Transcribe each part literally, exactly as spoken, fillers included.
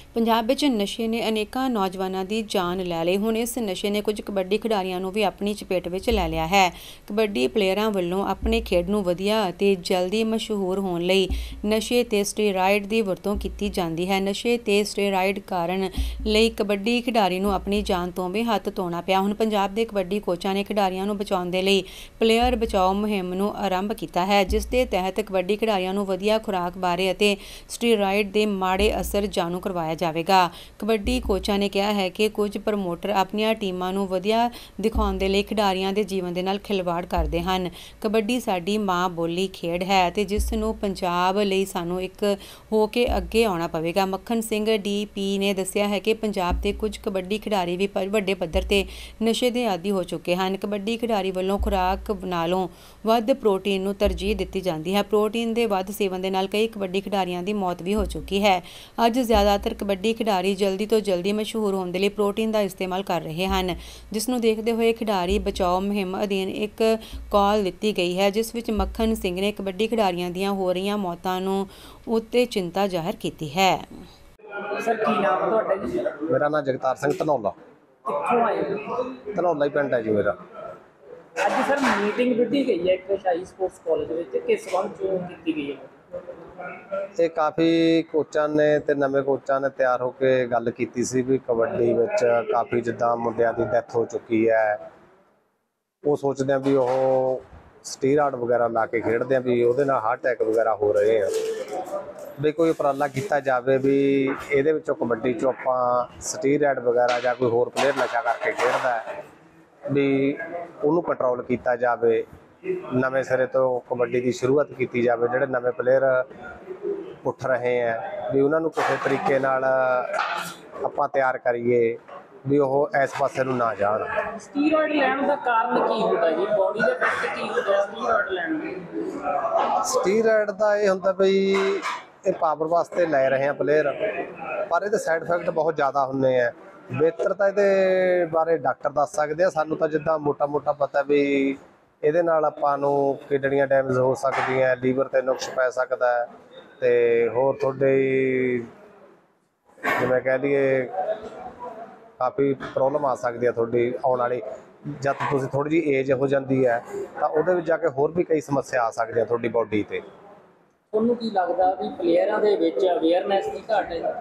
पंजाब विच नशे ने अनेकां नौजवानों की जान लै लई। हुण इस नशे ने कुछ कबड्डी खिडारियों नूं भी अपनी चपेट विच लै लिया है। कबड्डी प्लेयरां वल्लों अपने खेड नूं वधिया ते जल्दी मशहूर होण लई नशे ते स्टेराइड की वरतों की जाती है। नशे ते स्टेराइड कारण लई कबड्डी खिडारी नूं अपनी जान तो भी हत्थ धोना पिया। हुण पंजाब दे कबड्डी कोचां ने खिडारियों नूं बचाउण दे लई प्लेयर बचाओ मुहिम नूं आरंभ कीता है, जिस दे तहत कबड्डी खिडारियों नूं वधिया खुराक बारे अते स्टेराइड दे माड़े असर जाणू करवाया जाएगा। कबड्डी कोचां ने कहा है कि कुछ प्रमोटर अपनी टीमां नूं वधिया दिखाउण दे लई खिडारियों के जीवन दे नाल खिलवाड़ करते हैं। कबड्डी साडी माँ बोली खेड है ते जिस नूं पंजाब लई सानूं एक हो के अगे आउणा पवेगा। मक्खन सिंह डी पी ने दस्सिया है कि पंजाब के कुछ कबड्डी खिडारी भी वड्डे पद्धर ते नशे दे आदी हो चुके हैं। कबड्डी खिडारी वालों खुराक नालों वध प्रोटीन नूं तरजीह दित्ती जाती है। प्रोटीन के वध सेवन दे नाल कई कबड्डी खिडारियों की मौत भी हो चुकी है। अज ज़्यादातर कबड्डी खिडारी जल्दी तो जल्दी मशहूर होने के लिए प्रोटीन का इस्तेमाल कर रहे हैं, जिसनों देखते हुए खिडारी बचाओ मुहिम अधीन एक कॉल दी गई है, जिस विच मक्खन सिंह ने कबड्डी खिडारियों दी हो रही मौतों उत्ते चिंता जाहिर की है। सर की नाम तुहाडा जी? मेरा नाम जगतार सिंह धनौला। कित्थों आए? धनौला ही पिंड है जी मेरा। अज सर मीटिंग विधी गई है एक शाही स्पोर्ट्स कॉलेज में, किस संबंध चों की गई है? ये काफ़ी कोचां ने ते नवे कोचां ने तैयार होकर गल की सी भी कबड्डी विच काफ़ी जिद्दां मुंडियां दी डैथ हो चुकी है। वो सोचते हैं भी वो स्टीराइड वगैरह ला के खेडते हैं भी उहदे नाल हार्ट अटैक वगैरह हो रहे हैं। भी कोई उपराला किया जाए भी ये कबड्डी चो आपां स्टीराइड वगैरह या कोई होर प्लेयर नशा करके खेडदा है भी उन्होंने कंट्रोल किया जाए। नवे सिरे तो कबड्डी की शुरुआत की जाए। जोड़े नवे प्लेयर उठ रहे हैं भी उन्होंने किसी तरीके नाल आपां तैयार करिए भी वो इस पासे नूं ना जाण। स्टीरॉयड लैण दा कारण की हुंदा जी? बॉडी दे इफेक्ट की हुंदा स्टीरॉयड लैण दा? स्टीरॉयड दा ये हुंदा बई ये पावर वास्ते लै रहे हैं प्लेयर, पर ये साइड इफेक्ट बहुत ज़्यादा होंगे हैं। बेहतर तो ये बारे डॉक्टर दस सकते हैं, सानू तो जिद्दां मोटा मोटा पता भी ये नाल आपां नूं किडनियां डैमेज हो सकदियां, लीवर ते नुक्स पै सकदा है ते होर तुहाडे जिवें कह लईए काफ़ी प्रॉब्लम आ सकती है थोड़ी आने वाली। जब तुसीं थोड़ी जी एज हो जाती है तो उहदे विच जाके होर भी कई समस्या आ सकती थोड़ी बॉडी ते। तुहानूं की लगदा भी प्लेयरां दे विच अवेयरनैस की घाट है?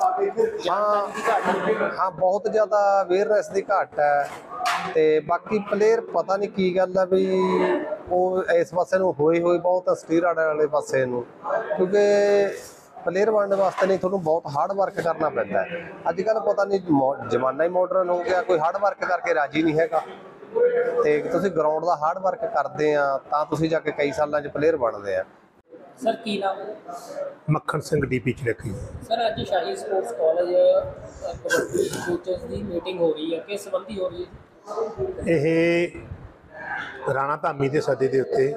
हाँ हाँ बहुत ज़्यादा अवेयरनैस की घाट है। तो बाकी प्लेयर पता नहीं की गल है भी वो इस पासे नूं होई होई बहुत स्टीरॉयड वाले पासे नूं, क्योंकि प्लेयर बनने वास्ते नहीं थोड़ा बहुत हार्ड वर्क करना पैंदा है। अजकल पता नहीं जमाना ही मॉडर्न हो गया, कोई हार्ड वर्क करके राजी नहीं हैगा। तो तुसीं ग्राउंड का हार्ड वर्क करते हैं तो तुसीं जाके कई सालों च प्लेयर बनते हैं। सर की नाम? मक्खन सिंह डी पी च रखी। सर अज Shahi sports college kabaddi coaches की मीटिंग हो रही है, किस संबंधी हो रही है? ये राणा धामी के सदे के उत्ते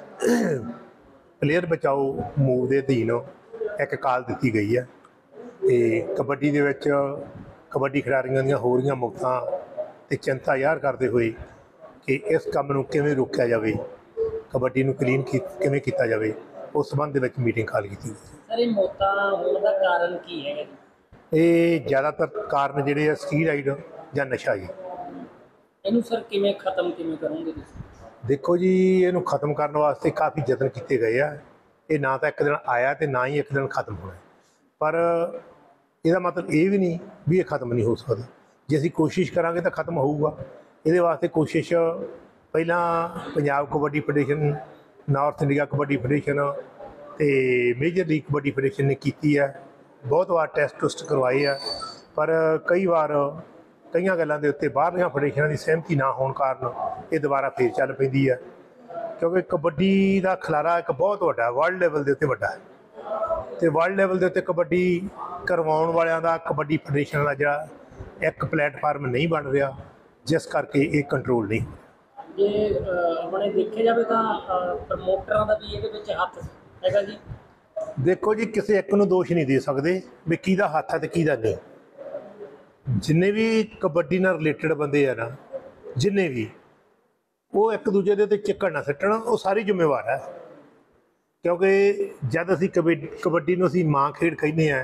प्लेयर बचाओ मूव के अधीन एक कॉल दी गई है। तो कबड्डी दे विच कबड्डी खिडारियों दी हो रही मौतां ते चिंता ज़ाहिर करते हुए कि इस काम नूं किवें रोकिया जाए, कबड्डी नूं क्लीन किवें कीता जाए, उस संबंध में मीटिंग कॉल की गई। सर ये मौतां होण दा कारण की है? ये ज़्यादातर कारण जिहड़े आ स्टीराइड जां नशा जी। इनू सर किवें खत्म किवें करोगे तुसीं? देखो जी इनू खत्म करने वास्ते काफ़ी यतन किए गए आ। ये ना तो एक दिन आया तो ना ही एक दिन खत्म होना, पर यदा मतलब ये भी नहीं भी ये खत्म नहीं हो सकता। जे असीं कोशिश करांगे तो खत्म होऊगा। ये वास्ते कोशिश पहला Punjab kabaddi federation, north India kabaddi federation तो मेजर लीग कबड्डी फेडरेशन ने की है। बहुत बार टैसट टुस्ट करवाए है, पर कई बार कई गलों के उत्ते बाहरलियां फेडरेशनां की सहमति ना होने कारण ये दोबारा फिर चल पैंदी है, क्योंकि कबड्डी का खलारा एक बहुत वड्डा वर्ल्ड लैवल के उत्ते वड्डा है। तो वर्ल्ड लैवल के उत्ते कबड्डी करवाउण वालियां दा कबड्डी फेडरेशन का जिहड़ा एक प्लेटफार्म नहीं बन रहा, जिस करके ये कंट्रोल नहीं हो। जे अपने देखे जाए तो प्रमोटरां दा भी इहदे विच हत्थ हैगा जी? देखो जी किसी एक नूं दोष नहीं दे सकते भी किहदा हत्थ है तो किहदा नहीं। जिन्ने भी कबड्डी नाल रिलेटेड बंदे है ना, जिन्ने भी वो एक दूजे के उत्ते चिक्कड़ ना सट्टण, वो सारी जिम्मेवार है। क्योंकि जब असीं कबड्डी कबड्डी नूं असीं मां खेड कहने हैं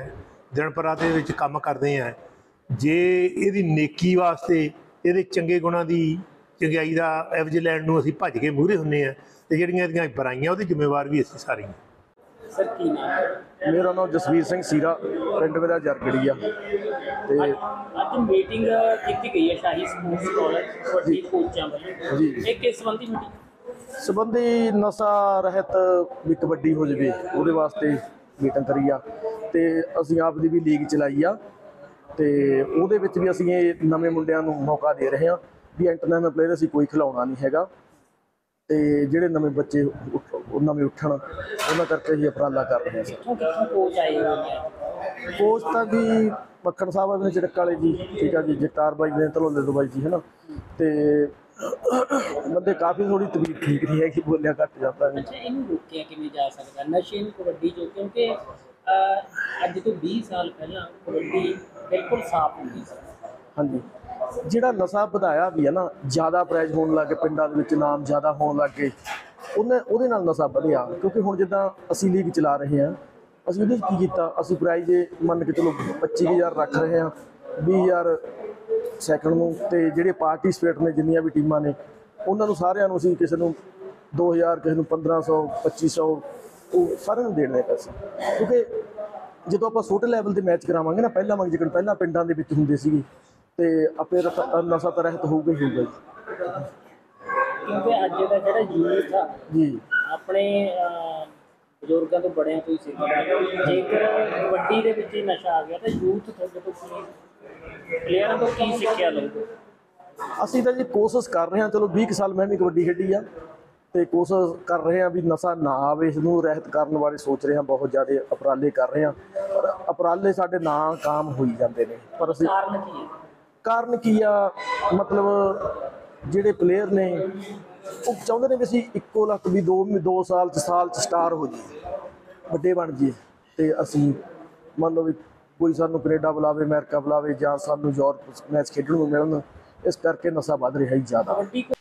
ਦਿਨ ਪਰਾ ਦੇ ਵਿੱਚ ਕੰਮ ਕਰਦੇ ਆ, ਜੇ ਇਹਦੀ ਨੇਕੀ ਵਾਸਤੇ ਇਹਦੇ ਚੰਗੇ ਗੁਣਾਂ ਦੀ ਚੰਗਿਆਈ ਦਾ ਐਵਜ ਲੈਣ ਨੂੰ ਅਸੀਂ ਭੱਜ ਕੇ ਮੂਹਰੇ ਹੁੰਦੇ ਆ, ਤੇ ਜਿਹੜੀਆਂ ਇਹਦੀਆਂ ਬੁਰਾਈਆਂ ਉਹਦੀ ਜ਼ਿੰਮੇਵਾਰ ਵੀ ਅਸੀਂ ਸਾਰੇ ਹਾਂ। ਸਰ ਕੀ ਨਾਮ ਹੈ? ਮੇਰਾ ਨਾਮ ਜਸਵੀਰ ਸਿੰਘ ਸੀਰਾ, ਪਿੰਡ ਮੇਰਾ ਜਰਗੜੀ ਆ। ਤੇ ਅੱਜ ਮੀਟਿੰਗ ਕੀਤੀ ਗਈ ਹੈ ਸ਼ਾਹੀ ਸਪੋਰਟਸ ਕਾਲਜ ਕਬੱਡੀ ਕੋਚਾਂ ਵੱਲੋਂ, ਜੀ। ਇਹ ਕਿਸ ਸੰਬੰਧੀ ਮੀਟਿੰਗ? ਸੰਬੰਧੀ ਨਸ਼ਾ ਰਹਿਤ ਵੀ ਕਬੱਡੀ ਹੋ ਜਾਵੇ ਉਹਦੇ ਵਾਸਤੇ ਮੀਟਿੰਗ ਕਰੀ ਆ, ਤੇ ਅਸੀਂ ਆਪ ਦੀ ਵੀ ਲੀਗ ਚਲਾਈ ਆ, ਤੇ ਉਹਦੇ ਵਿੱਚ ਵੀ ਅਸੀਂ ਇਹ ਨਵੇਂ ਮੁੰਡਿਆਂ ਨੂੰ ਮੌਕਾ ਦੇ ਰਹੇ ਹਾਂ ਵੀ ਇੰਟਰਨੈਸ਼ਨਲ ਪਲੇਅਰ ਅਸੀਂ ਕੋਈ ਖਿਲਾਉਣਾ ਨਹੀਂ ਹੈਗਾ, ਤੇ ਜਿਹੜੇ ਨਵੇਂ ਬੱਚੇ ਉੱਠ- ਉਹ ਨਵੇਂ ਉੱਠਣ ਉਹਨਾਂ ਕਰਕੇ ਅਸੀਂ ਉਪਰਾਲਾ ਕਰ ਰਹੇ ਹਾਂ। ਕਿੱਥੋਂ ਕਿੱਥੋਂ ਕੋਚ ਆਏ ਹੋਏ ਨੇ? ਕੋਚ ਤਾਂ ਜੀ ਮੱਖਣ ਸਾਹਿਬ ਨੇ ਚਿੜਕ ਵਾਲੇ ਜੀ, ਠੀਕ ਆ ਜੀ, ਜਗਤਾਰ ਬਾਈ ਨੇ ਧਲੋਲੇ ਤੋਂ ਬਾਈ ਜੀ, ਹੈ ਨਾ, ਤੇ ਬੰਦੇ ਕਾਫੀ, ਥੋੜੀ ਤਬੀਅਤ ਠੀਕ ਨਹੀਂ ਹੈਗੀ, ਬੋਲਿਆ ਘੱਟ ਜਾਂਦਾ ਜੀ। ਅੱਛਾ, ਇਹਨੂੰ ਰੋਕਿਆ ਕਿਵੇਂ ਜਾ ਸਕਦਾ ਨਸ਼ੇ ਨੂੰ ਕਬੱਡੀ ਚੋਂ? ਕਿਉਂਕਿ ਅਹ, ਅੱਜ ਤੋਂ ਵੀਹ ਸਾਲ ਪਹਿਲਾਂ ਕਬੱਡੀ ਬਿਲਕੁਲ ਸਾਫ਼ ਹੁੰਦੀ ਸੀ। ਹਾਂਜੀ, ਜਿਹੜਾ ਨਸ਼ਾ ਵਧਾਇਆ ਵੀ ਹੈ ਨਾ, ਜ਼ਿਆਦਾ ਪ੍ਰਾਈਜ਼ ਹੋਣ ਲੱਗ ਗਏ ਪਿੰਡਾਂ ਦੇ ਵਿੱਚ, ਨਾਮ ਜ਼ਿਆਦਾ ਹੋਣ ਲੱਗ ਗਏ, ਉਹਨੇ ਉਹਦੇ ਨਾਲ ਨਸ਼ਾ ਵਧਿਆ। ਕਿਉਂਕਿ ਹੁਣ ਜਿੱਦਾਂ ਅਸੀਂ ਲੀਗ ਚਲਾ ਰਹੇ ਹਾਂ, ਅਸੀਂ ਉਹਦੇ 'ਚ ਕੀ ਕੀਤਾ, ਅਸੀਂ ਪ੍ਰਾਈਜ਼ ਮੰਨ ਕੇ ਚਲੋ ਪੱਚੀ ਹਜ਼ਾਰ ਰੱਖ ਰਹੇ ਹਾਂ, ਵੀਹ ਹਜ਼ਾਰ ਸੈਕਿੰਡ ਨੂੰ, ਤੇ ਜਿਹੜੇ ਪਾਰਟੀਸਪੇਟ ਨੇ ਜਿੰਨੀਆਂ ਵੀ ਟੀਮਾਂ ਨੇ ਉਹਨਾਂ ਨੂੰ ਸਾਰਿਆਂ ਨੂੰ ਅਸੀਂ ਕਿਸੇ ਨੂੰ ਦੋ ਹਜ਼ਾਰ, ਕਿਸੇ ਨੂੰ ਪੰਦਰਾਂ ਸੌ, ਪੱਚੀ ਸੌ, ਉਹ ਸਾਰਿਆਂ ਨੂੰ ਦੇਣੇ ਪੈਸੇ। ਕਿਉਂਕਿ ਜਦੋਂ ਆਪਾਂ ਛੋਟੇ ਲੈਵਲ ਦੇ ਮੈਚ ਕਰਾਵਾਂਗੇ ਨਾ, ਪਹਿਲਾਂ ਵਾਂਗ ਜਿਕਣ ਪਹਿਲਾਂ ਪਿੰਡਾਂ ਦੇ ਵਿੱਚ ਹੁੰਦੇ ਸੀਗੇ, ਤੇ ਆਪੇ ਨਸ਼ਾ ਤਾਂ ਰਹਿਤ ਹੋਊਗਾ ਹੀ ਹੋਊਗਾ ਜੀ। ਕਿਉਂਕਿ ਅੱਜ ਦਾ ਜਿਹੜਾ ਯੂਥ ਆ ਜੀ ਆਪਣੇ ਅਹ, ਬਜ਼ੁਰਗਾਂ ਤੋਂ ਬੜਿਆਂ ਤੋਂ ਹੀ ਸਿੱਖਦਾ। ਜੇਕਰ ਕਬੱਡੀ ਦੇ ਵਿੱਚ ਹੀ ਨਸ਼ਾ ਆ ਗਿਆ ਤਾਂ ਯੂਥ ਤੁਹਾਡੇ ਤੋਂ ਕੀ ਪਲੇਅਰਾਂ ਤੋਂ ਕੀ ਸਿੱਖਿਆ ਲਊਗਾ? ਅਸੀਂ ਤਾਂ ਜੀ ਕੋਸ਼ਿਸ਼ ਕਰ ਰਹੇ ਹਾਂ, ਚਲੋ ਵੀਹ ਕੁ ਸਾਲ ਮੈਂ ਵੀ ਕਬੱਡੀ ਖੇਡੀ ਆ, ਤੇ ਕੋਸ਼ਿਸ਼ ਕਰ ਰਹੇ ਹਾਂ ਵੀ ਨਸ਼ਾ ਨਾ ਆਵੇ, ਇਸ ਨੂੰ ਰਹਿਤ ਕਰਨ ਬਾਰੇ ਸੋਚ ਰਹੇ ਹਾਂ, ਬਹੁਤ ਜ਼ਿਆਦਾ ਉਪਰਾਲੇ ਕਰ ਰਹੇ ਹਾਂ, ਪਰ ਉਪਰਾਲੇ ਸਾਡੇ ਨਾਕਾਮ ਹੋਈ ਜਾਂਦੇ ਨੇ। ਪਰ ਅਸੀਂ ਕਾਰਨ ਕੀ ਹੈ? ਕਾਰਨ ਕੀ ਆ, ਮਤਲਬ ਜਿਹੜੇ ਪਲੇਅਰ ਨੇ ਉਹ ਚਾਹੁੰਦੇ ਨੇ ਵੀ ਅਸੀਂ ਇੱਕੋ ਲੱਖ ਵੀ ਦੋ ਦੋ ਸਾਲ 'ਚ ਸਾਲ 'ਚ ਸਟਾਰ ਹੋ ਜਾਈਏ, ਵੱਡੇ ਬਣ ਜਾਈਏ, ਤੇ ਅਸੀਂ ਮੰਨ ਲਓ ਵੀ ਕੋਈ ਸਾਨੂੰ ਕੈਨੇਡਾ ਬੁਲਾਵੇ, ਅਮਰੀਕਾ ਬੁਲਾਵੇ, ਜਾਂ ਸਾਨੂੰ ਯੂਰਪ ਮੈਚ ਖੇਡਣ ਨੂੰ ਮਿਲਣ, ਇਸ ਕਰਕੇ ਨਸ਼ਾ ਵੱਧ ਰਿਹਾ ਹੀ ਜ਼ਿਆਦਾ। ਕਬੱਡੀ